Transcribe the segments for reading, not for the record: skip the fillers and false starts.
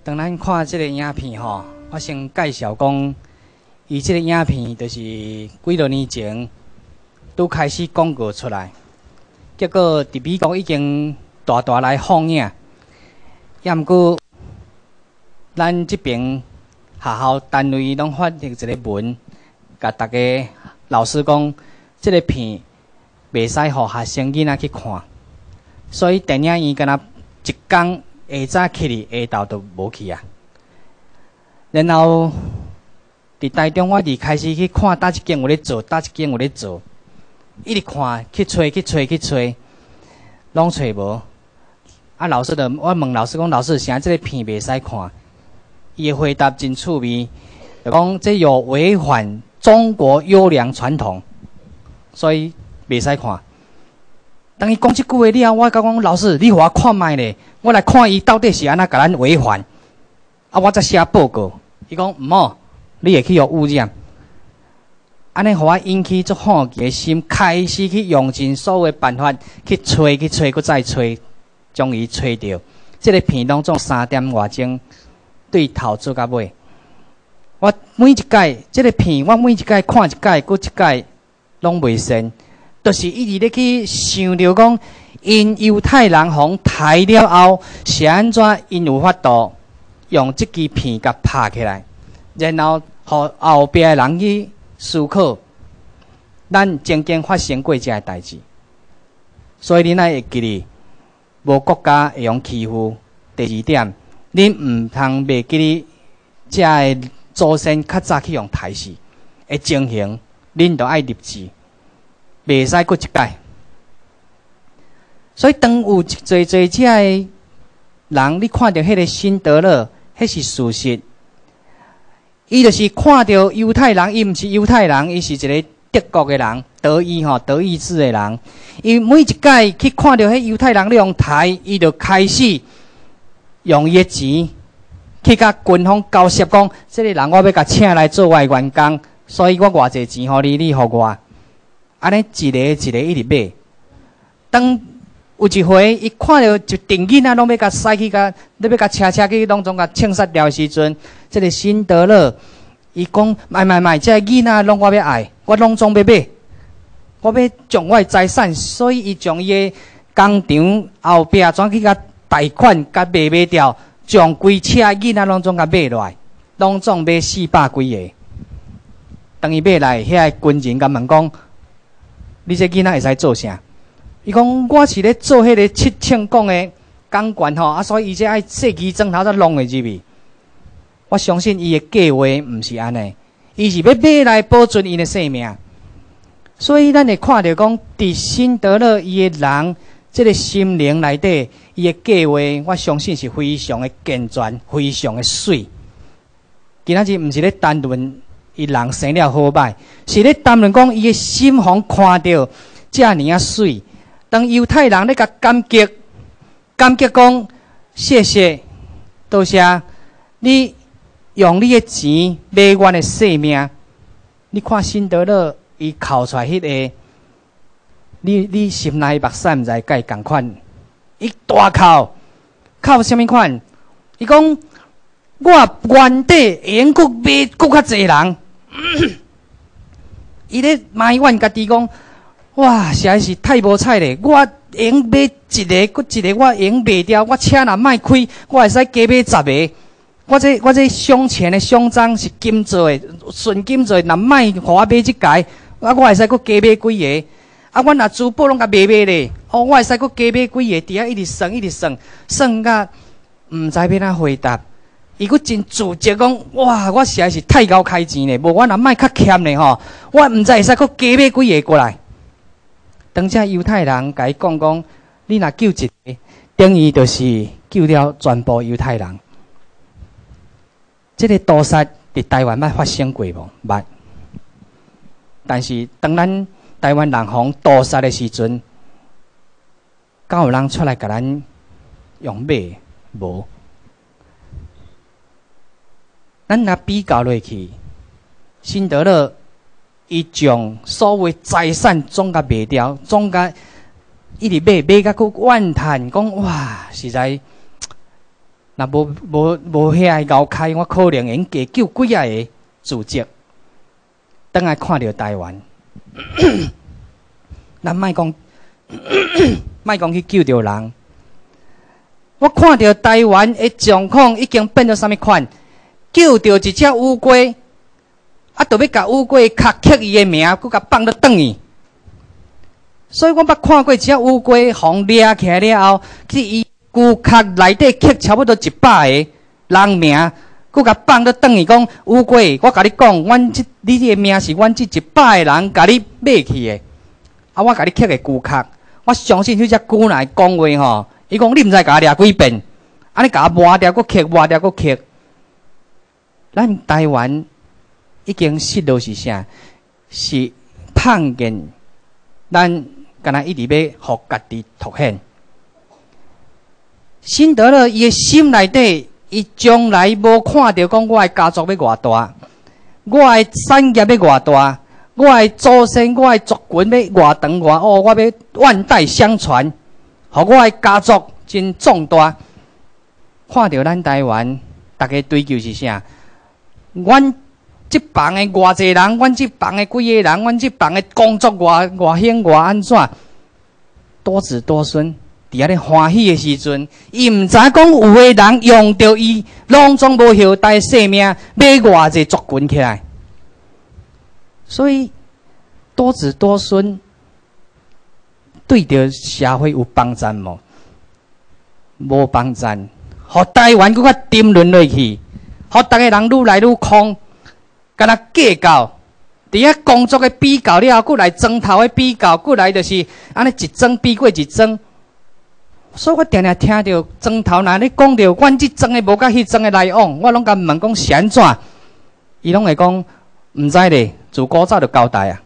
当咱看这个影片吼，我先介绍讲，伊这个影片就是几多年前拄开始广告出来，结果伫美国已经大来放映，也毋过咱这边学校单位拢发一个文，甲大家老师讲，这个片袂使互学生囡仔去看，所以电影院敢若一天下早起哩，下昼都无去啊。然后伫台中，我伫开始去看搭一间有咧做，搭一间有咧做，一直看去找，拢找无。啊，老师我问老师讲，老师，啥这个片袂使看？伊的回答真趣味，就讲这有违反中国优良传统，所以袂使看。当伊讲即句话了，我甲讲老师，你互我看卖咧，我来看伊到底是安怎甲咱违反，啊，我再写报告。伊讲毋好，你会去互污染。安尼互我引起足好奇的心，开始去用尽所有的办法去找，搁再找，终于找到。这个片当中3点外钟，对头做到尾。我每一届这个片，我每一届看一届，搁一届拢袂善。就是一直咧去想着讲，因犹太人互杀了后，是安怎因有法度用即支片甲拍起来，然后互后壁的人去思考，咱曾经发生过这个代志。所以恁爱会记哩，无国家会用欺负。第二点，恁毋通袂记哩，这个祖先较早去用杀死的情形，恁都爱立志。袂使过一届，所以当有侪这个人，你看到迄个辛德勒，迄是事实。伊就是看到犹太人，伊毋是犹太人，伊是一个德国的人，德意志的人。伊每一届去看到迄犹太人咧用杀，伊就开始用伊的钱去甲军方交涉，讲这个人我要甲请来做我的员工，所以我偌济钱互你，你互我。安尼一个一直买，当有一回伊看到一定囡仔拢要甲驶去甲，你要甲车去拢总甲枪杀掉的时阵，这个辛德勒伊讲，卖，这个囡仔拢我要爱，我拢总要买，我要将我的财产，所以伊将伊的工厂后壁转去甲贷款甲卖掉，将规车囡仔拢总甲买落来，拢总买400几个。当伊买来，遐个军人甲问讲。你这囡仔会使做啥？伊讲我是咧做迄个7庆讲的钢管吼，啊，所以伊这爱设计砖头才弄会入去。我相信伊的计划毋是安尼，伊是要买来保存伊的性命。所以咱会看到讲，伫辛德勒伊的人，这个心灵内底，伊的计划，我相信是非常的健全，非常的水。今仔日毋是咧谈论。伊人生了好歹，是咧谈论讲伊个心房看到遮尔啊水。当犹太人咧甲感激讲谢谢，多谢你用你的钱买我的性命。你看辛德勒伊哭出来迄个，你心内目屎毋知甲伊共款，伊大哭什么款？伊讲我原底会用搁买搁较济人。伊咧埋怨家己讲，哇，实在是太无彩咧！我会用买一个，搁一个，我会用卖掉。我车若卖开，我会使加买10个。我这镶钱的镶章是金做的，纯金做的，若卖互我买一届，我会使搁加买几个。啊，我若珠宝拢甲卖咧，哦，我会使搁加买几个，伫遐一直算甲毋知要哪回答。伊佫真自责讲，哇！我实在是太高开钱咧，无我若卖较欠咧吼，我毋知会使佫加买几个过来。当这犹太人甲伊讲，你若救一个，等于就是救了全部犹太人。这个屠杀伫台湾捌发生过无？捌。但是当咱台湾人互屠杀的时阵，敢有人出来甲咱用买？无。咱若比较落去，辛德勒伊将所有财产总甲卖掉，总甲一直买甲佫怨叹讲哇，实在若无遐个咬开，我可能应加救几啊个组织，等来看到台湾。咱莫讲去救着人。我看到台湾的状况已经变做啥物款？救着一只乌龟，啊，就要甲乌龟壳刻伊的名，佮甲放落转去。所以我捌看过一只乌龟，互掠起来了后，去伊躯壳内底刻差不多100个人名，佮甲放落转去，讲乌龟，我甲你讲，你这个名是阮这100个人甲你买去的，啊，我甲你刻个躯壳，我相信迄只龟来讲话吼，伊讲你毋知甲我掠几遍，安尼甲我抹掉，佮刻抹掉，佮刻。咱台湾已经失落是啥？是碰见咱敢若一直要互家己凸显。辛德勒伊的心内底，伊从来无看到讲我的家族要偌大，我的产业要偌大，我的祖先、我的族群要偌长偌哦，我要万代相传，互我的家族真壮大。看到咱台湾，大家追求是啥？阮即房的偌济人，阮即房的几个人，阮即房的工作偌兴偌安怎？多子多孙，伫遐咧欢喜的时阵，伊毋知讲有个人用着伊拢总无后代性命，买偌济族群起来。所以多子多孙对着社会有帮助无？无帮助，互台湾搁较沉沦落去。互逐个人愈来愈空，敢若计较，伫遐工作的比较了后，搁来砖头的比较，搁来就是安尼一桩比过一桩。所以我定定听到砖头若咧讲着，阮即桩的无甲迄桩的来往，我拢甲问讲是安怎？伊拢会讲毋知咧，自古早就交代啊。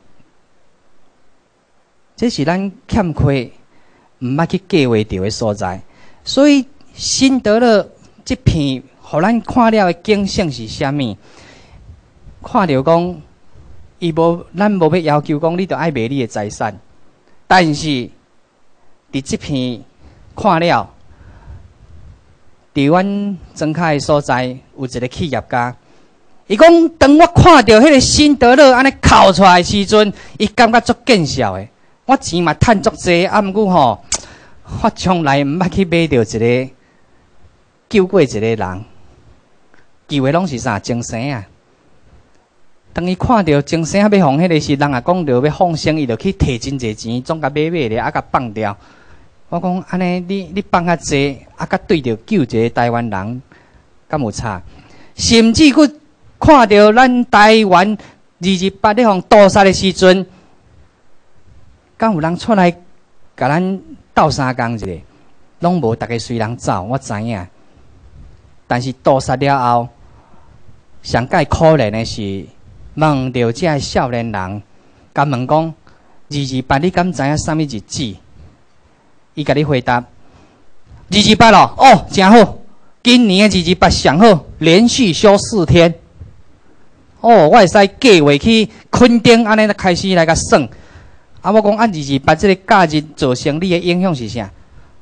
这是咱欠缺毋捌去计划着的所在。所以辛德勒这篇。互咱看了的景象是啥物？看到讲，咱无要求讲，你着爱卖你的财产。但是，伫即片看了，伫阮庄卡的所在有一个企业家，伊讲，当我看到迄个辛德勒安尼哭出来的时阵，伊感觉足见笑的。我钱嘛趁足济，啊，毋过吼，我从来毋捌去买着一个救过一个人。救的拢是啥？精神啊！当伊看到精神要放迄个时，人也讲着要放生，伊就去摕真济钱，总甲买咧，啊，甲放掉。我讲安尼，你放较济，啊，甲对着救一个台湾人，敢有差？甚至佫看到咱台湾228咧互屠杀的时阵，敢有人出来甲咱斗相共一下？拢无，逐个随人走，我知影。但是屠杀了后，上介可怜的是，问到这个少年人，甲问讲228，你敢知影啥物日子？伊甲你回答228咯，哦，真好，今年的228上好，连续休4天。哦，我会使计划去垦丁，安尼开始来甲算。啊，我讲228这个假日做生理的影响是啥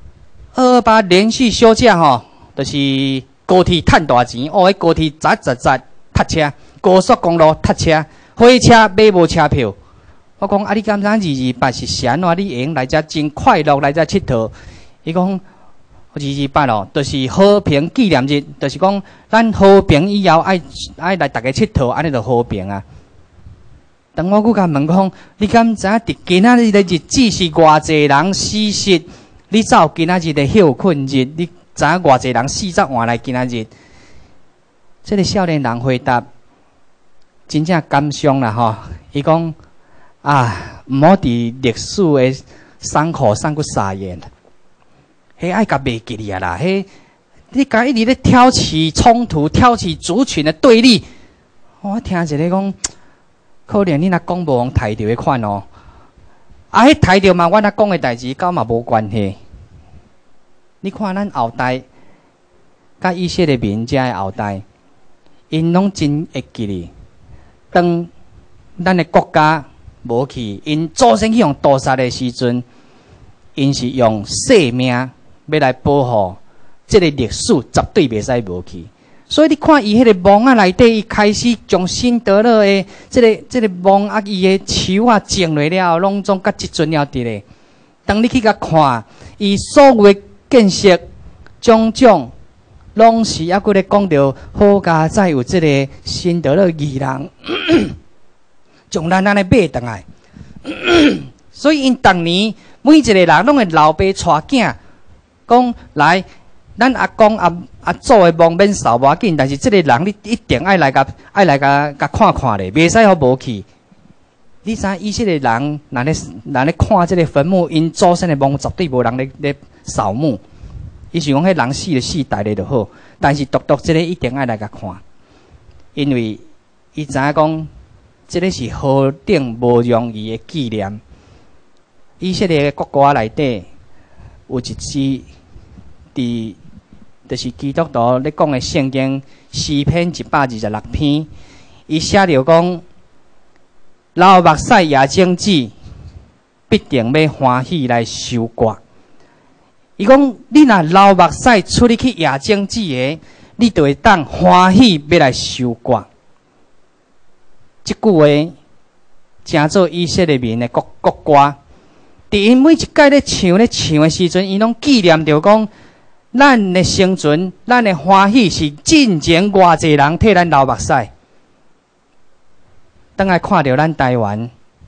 ？228连续休假吼，就是高铁赚大钱，哦，迄高铁砸塞车，高速公路塞车，火车买无车票。我讲啊，你敢知228是啥怎？你会用来遮真快乐来遮佚佗？伊讲228咯，就是和平纪念日，就是讲咱和平以后爱来大家佚佗，安尼就和平啊。当我佫甲问讲，你敢知伫今仔日的日子是偌济人死失？你走今仔日的休困日，你知影偌济人40万来今仔日？这个少年人回答，真正感伤啦吼！伊讲啊，毋好伫历史的伤口上佫撒盐，迄爱甲袂记哩啊啦！迄你甲一直咧挑起冲突，挑起族群的对立。我听一个讲，可怜你若讲无用抬着的款哦。啊，迄抬着嘛，阮若讲的代志，甲嘛无关系。你看咱后代，甲以色列民遮的后代。因拢真会记哩，当咱的国家无去，因祖先去用屠杀的时阵，因是用性命要来保护这个历史绝对袂使无去。所以你看伊迄个梦啊内底，伊开始将辛德勒的这个梦啊，伊的手啊种落了后，拢总甲即阵了伫咧。当你去甲看，伊所有的建设种种，拢是抑搁咧讲到好佳哉有这个辛德勒义人，将咱安尼买倒来。所以因当年每一个人拢会老爸带囝，讲来。咱阿公阿祖的梦免扫无要紧，但是这个人你一定爱来甲看看咧，袂使互无去。你知伊这个人，若咧看这个坟墓，因祖先的梦绝对无人咧扫墓。伊是讲迄人死就死，大咧就好，但是独这个一定爱来甲看，因为伊知影讲，这个是何等无容易的纪念。以色列国歌内底有一支就是基督徒咧讲的圣经诗篇126篇，伊写着讲：流目屎夜睛子，必定要欢喜来收割。伊讲：你若流目屎出去夜睛子的，你就会当欢喜要来收割。即句话诚做以色列民的国歌。伫因每一届咧唱的时阵，伊拢纪念着讲。咱的生存，咱的欢喜是进前偌济人替咱流目屎。当来看到咱台湾，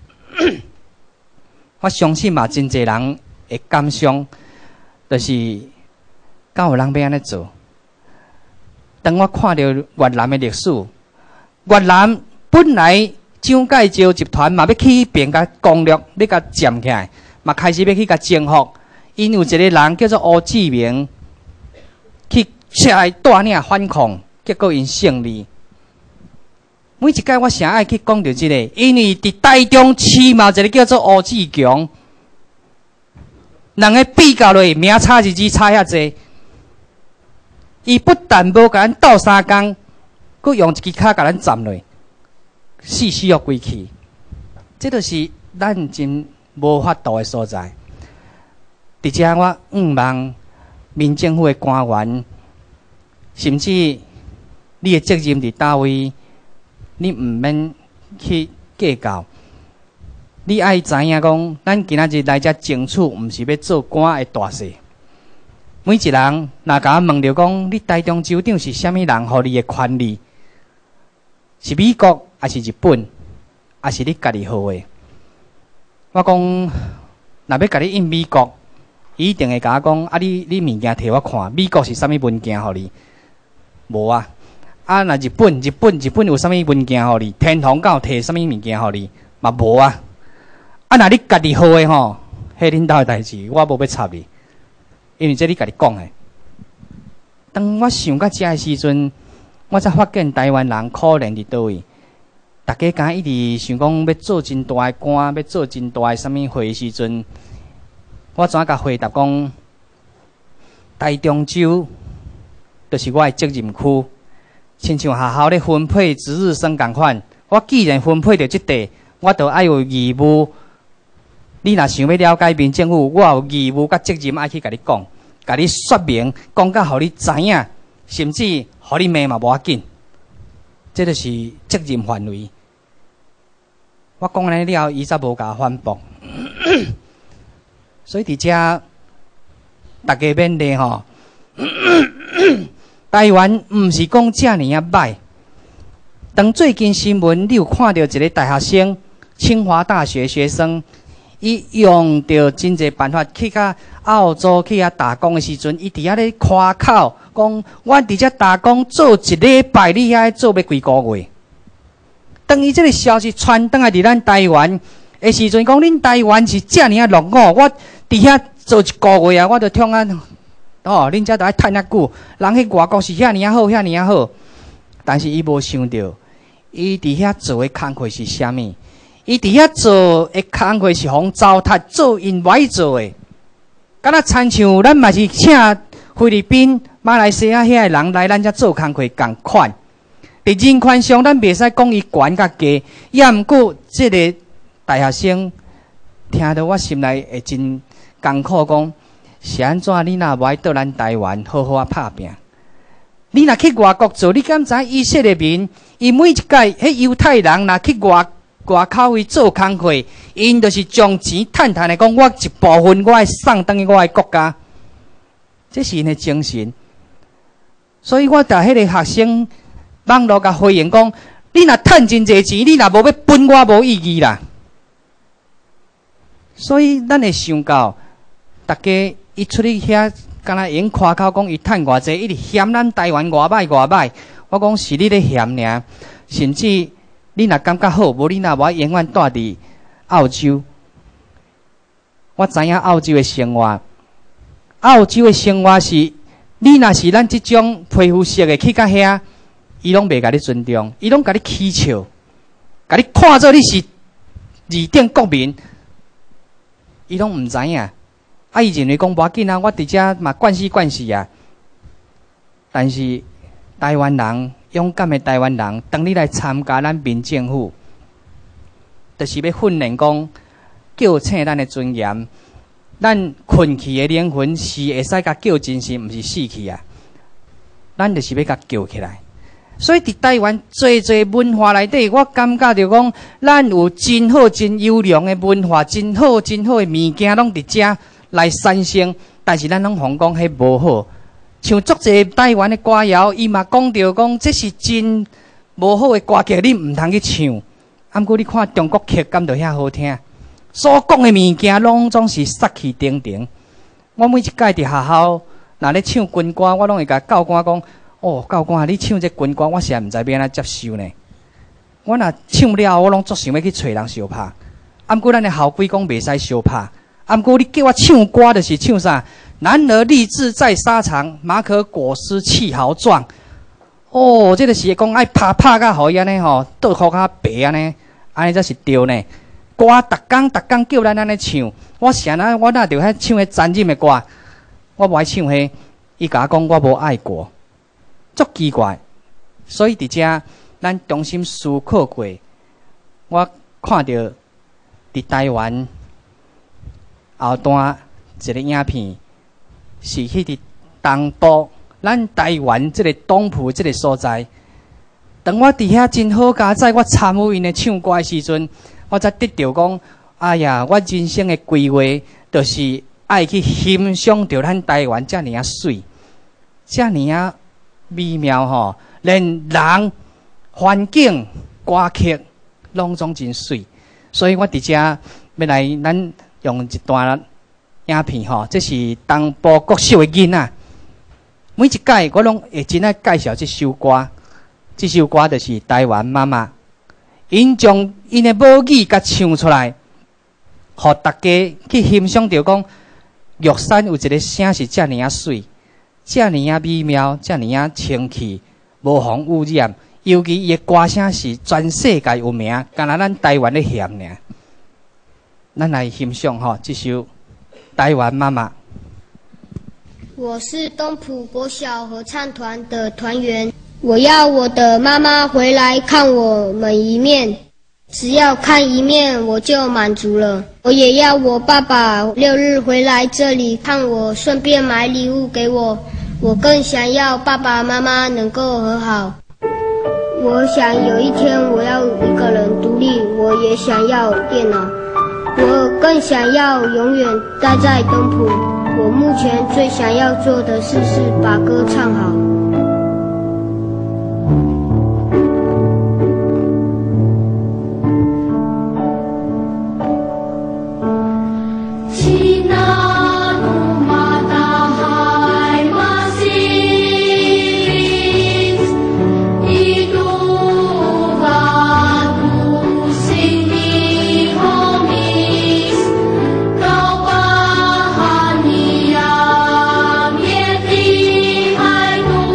我相信嘛，真济人会感伤，就是敢有人要安尼做。当我看到越南的历史，越南本来蒋介石集团嘛要去迄边甲攻略，要甲占起来，嘛开始要去甲征服。因有一个人叫做吴志明。去出来带领反抗，结果因胜利。每一届我常爱去讲到这个，因为伫台中市嘛，有一个叫做吴志强，两个比较落名差日子差遐济。伊不但无甲咱斗三工，佮用一支脚甲咱站落，死要归去。这就是咱真无法度的所在。伫遮我望。民政府的官员，甚至你的责任伫叨位，你毋免去计较。你爱知影讲，咱今仔日来遮争取，毋是要做官的大事。每一人若甲我问着讲，你台中州长是虾米人？互你的权利是美国，还是日本，还是你家己好的？我讲，若要甲你印美国。伊一定会甲我讲，啊你物件摕我看，美国是啥物文件互你？无啊！啊若日本有啥物文件互你？天堂教摕啥物物件互你？嘛无啊！啊若你家己好诶吼，迄恁兜诶代志，我无要插你，因为这你家己讲诶。当我想到遮诶时阵，我才发现台湾人可怜伫倒位。大家敢一直想讲要做真大诶官，要做真大诶啥物会时阵。我怎甲回答讲，台中州就是我的责任区，亲像学校咧分配值日生共款。我既然分配到即地，我就爱有义务。你若想要了解民政府，我有义务甲责任爱去甲你讲，甲你说明，讲甲互你知影，甚至互你骂嘛无要紧。这就是责任范围。我讲安尼了，伊则无甲反驳。所以伫遮，大家免咧吼。台湾毋是讲遮尔啊歹。当最近新闻你有看到一个大学生，清华大学学生，伊用着真侪办法去甲澳洲去遐打工的时阵，伊伫遐咧夸口讲，我伫遮打工做一礼拜，你遐做要几个月？当伊即个消息传转来伫咱台湾的时阵，讲恁台湾是遮尔啊落伍，我伫遐做一个月啊，我就听啊，哦，恁遮着爱趁遐久，人迄外国是遐尔啊好，遐尔啊好。但是伊无想到，伊伫遐做的工课是啥物？伊伫遐做的工课是互糟蹋做因歹做的，敢若亲像咱嘛是请菲律宾、马来西亚遐个人来咱遮做工课共款。伫人权上，咱袂使讲伊悬甲低，也毋过即个大学生听到我心内会真艰苦，讲是安怎？你若无爱倒咱台湾好好啊拍拼？你若去外国做，你敢知以色列民？伊每一届迄犹太人若去外口去做工课，因就是将钱趁的讲，我一部分我会送等于我的国家，这是因的精神。所以我甲迄个学生网络甲回应讲：你若趁真济钱，你若无要分我无意义啦。所以咱会想到，大家伊出去遐，敢若用夸口讲伊趁偌济，伊直嫌咱台湾偌歹偌歹。我讲是你咧嫌尔，甚至你若感觉好，无你若无永远住伫澳洲。我知影澳洲的生活，澳洲的生活是，你若是咱即种皮肤色的去到遐，伊拢袂甲你尊重，伊拢甲你起笑，甲你看做你是二等国民。伊拢毋知影，伊认为讲无要紧啊，我伫遮嘛惯死惯死啊。但是台湾人勇敢的台湾人，当你来参加咱民政府，就是要训练讲叫醒咱的尊严，咱困去的灵魂是会使甲叫精神，毋是死去啊。咱就是要甲叫起来。所以伫台湾侪文化内底，我感觉着讲，咱有真好真优良的文化，真好的物件，拢伫遮来产生。但是咱拢讲迄无好，像足侪台湾的歌谣，伊嘛讲着讲，这是真无好的歌曲，你毋通去唱。啊，毋过你看中国曲，敢着遐好听？所讲的物件，拢总是杀气腾腾。我每一届伫学校，若咧唱军歌，我拢会甲教官讲。哦，教官，你唱这军歌，我实在毋知要安怎接受呢。我若唱了，我拢足想要去找人相拍。啊，毋过咱的校规讲袂使相拍。啊，毋过你叫我唱歌，就是唱啥？男儿立志在沙场，马可裹尸气豪壮。哦，这就是讲爱拍甲互伊安尼吼，倒裤较白安尼，安尼才是对呢。歌逐工叫咱安尼唱，我想啊，我若着遐唱迄残忍的歌，我无爱唱迄。伊甲我讲，我无爱过。足奇怪，所以伫遮咱中心思考过，我看到伫台湾后段一个影片，是去伫东部，咱台湾即个东埔即个所在。当我伫遐真好佳哉，我参与因的唱歌的时阵，我才得到讲，哎呀，我人生的规划就是爱去欣赏着咱台湾遮尔啊水，遮尔啊。美妙吼，连人、环境、歌曲拢总真水，所以我伫遮要来，咱用一段影片吼，这是东部国小的囡仔。每一届我拢会真爱介绍这首歌，这首歌就是台湾妈妈，因将因的母语甲唱出来，互大家去欣赏着讲，玉山有一个声是遮尔啊水。遮尔啊美妙，遮尔啊清气，无妨污染。尤其伊的歌声是全世界有名，敢若咱台湾咧嫌尔。咱来欣赏吼，这首《台湾妈妈》。 我是东埔国小合唱团的团员，我要我的妈妈回来看我们一面，只要看一面我就满足了。我也要我爸爸6日回来这里看我，顺便买礼物给我。我更想要爸爸妈妈能够和好。我想有一天我要一个人独立，我也想要电脑。我更想要永远待在东埔。我目前最想要做的事是把歌唱好。 海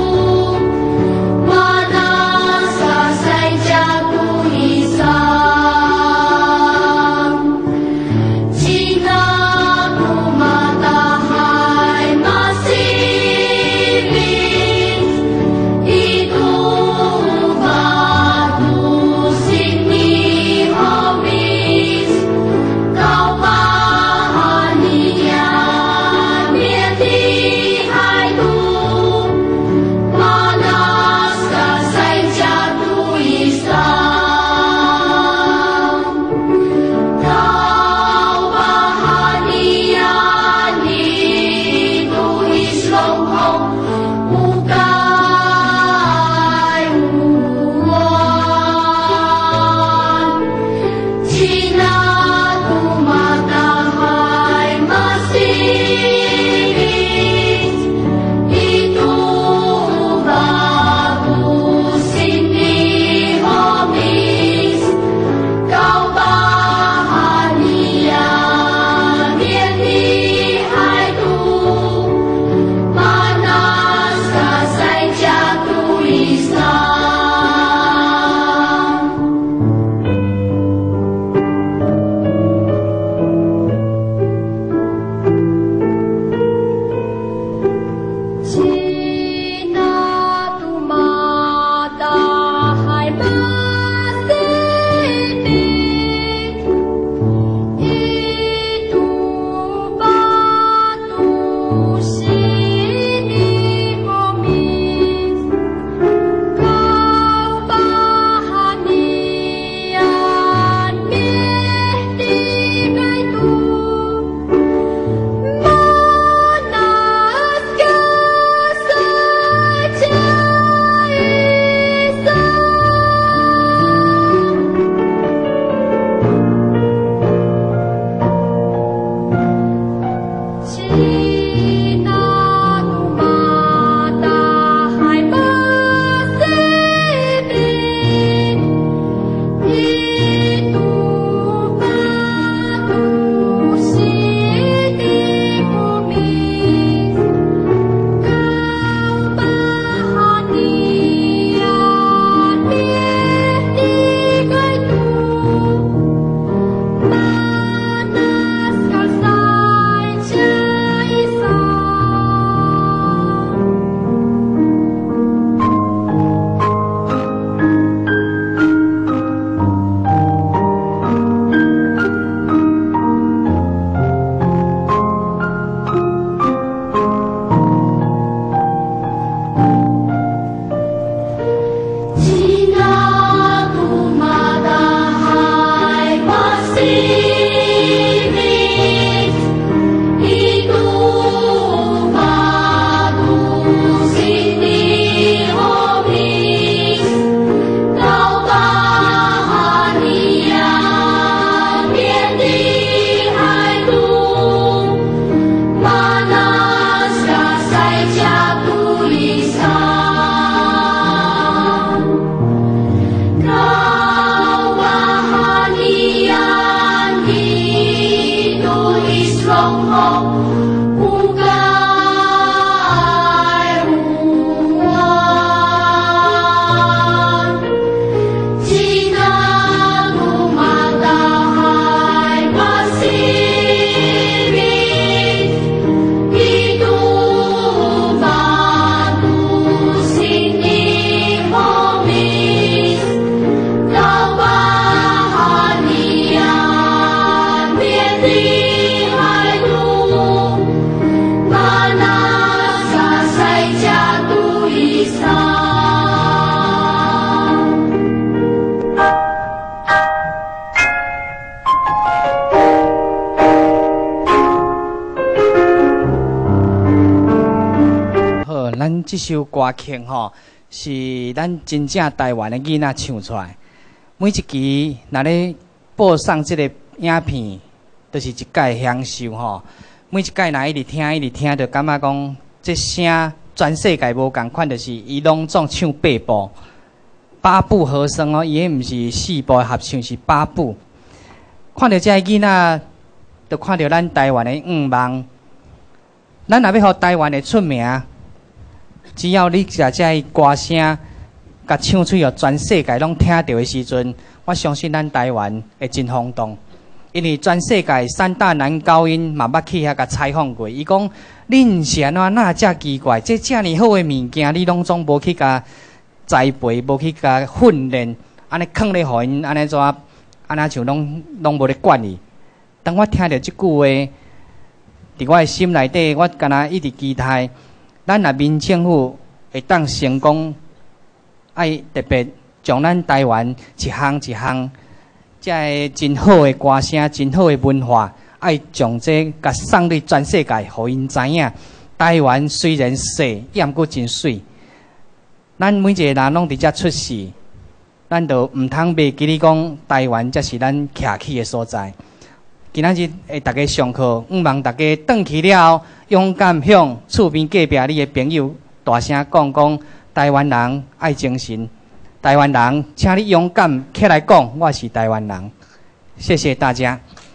这首歌曲吼，是咱真正台湾的囡仔唱出来。每一期若咧播送这个影片，都、就是一届享受吼。每一届若一直听，就感觉讲这声全世界无共款，就是伊拢总唱8部和声哦，伊迄毋是4部合唱，是8部。看到这囡仔，就看到咱台湾的愿望。咱若要互台湾的出名，只要你把这歌声甲唱出去，全世界拢听到的时阵，我相信咱台湾会真轰动。因为全世界3大男高音嘛捌去遐甲采访过，伊讲恁是安怎那遮奇怪，这遮尔好的物件，你拢总无去甲栽培，无去甲训练，安尼放咧互因安尼怎，安尼像拢无咧管伊。当我听到即句话，伫我的心内底，我敢若一直期待，咱若民政府会当成功，爱特别将咱台湾一项一项，这个真好的歌声、真好的文化，爱将这甲送入全世界，互因知影。台湾虽然小，也毋过真水。咱每一个人拢伫遮出世，咱就毋通袂记哩讲台湾才是咱徛起的所在。今仔日会大家上课，望大家转去了后，勇敢向厝边隔壁你的朋友大声讲，台湾人爱精神。台湾人，请你勇敢起来讲，我是台湾人。谢谢大家。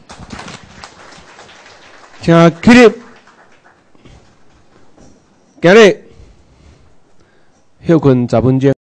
请起立，今日休困10分钟。